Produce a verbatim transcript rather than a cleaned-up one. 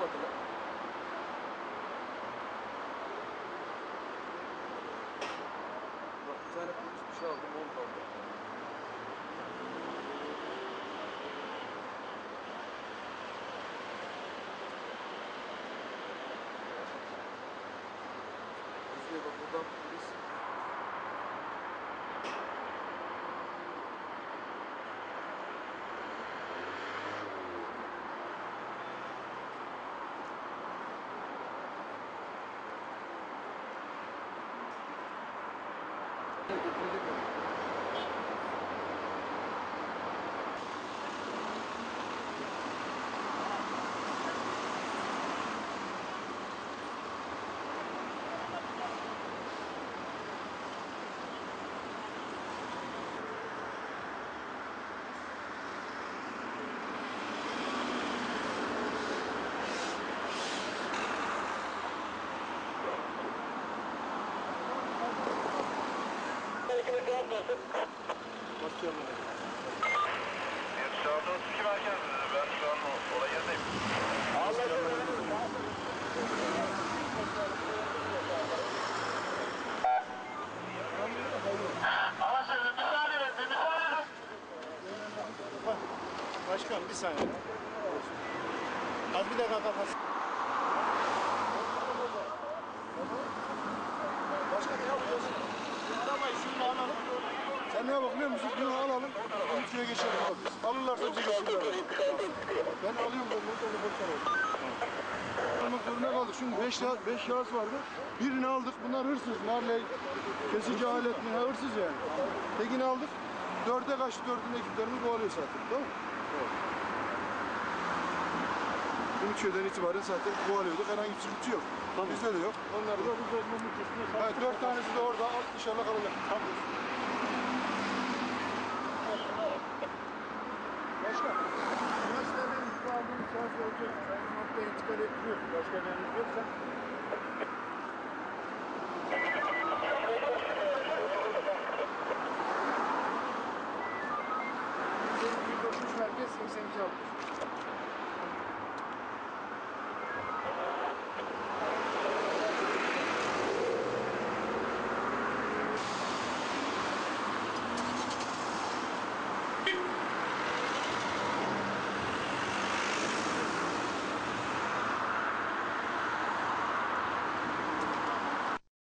aldılar. Bak bir tane polis bir şey aldı, mont aldı. Özgür bak buradan polis. Başlayalım. Şu anda otuz iki merkezinde. Ben şu an olay yerindeyim. Anlaşıldı. Müsaade edin. Müsaade edin. Başkan bir saniye. Az bir dakika kafası. Başka ne yapacağız? Arabayı şunu alalım. Sen ne bak biliyor musun? Bunu alalım. Ülkeye geçelim abi. Alırlarsa bize geçirler. Ben alıyorum ben. Onu boşver. Almak zorunda kaldık. Çünkü beş, beş şahıs vardı. Birini aldık. Bunlar hırsız. Narley, kesici alet mi? Ha, hırsız yani. Tekini aldık. Dörde kaçtı. Dördün ekiplerimiz kovalıyor zaten. Tamam mı? Evet. Dün üç öden itibaren zaten kovalıyorduk. Herhangi bir sıkıntı yok. Tamam. Bizde de yok. Onlar da. Evet, dört tanesi de orada. İnşallah kalacak. Tamam. Başka? Üniversiteden ilgili aldığım şahıs olacak. Sen bu noktaya intikal ettiriyorsun. Başka biriniz yoksa. yüz dokuz merkez seksen iki altmış.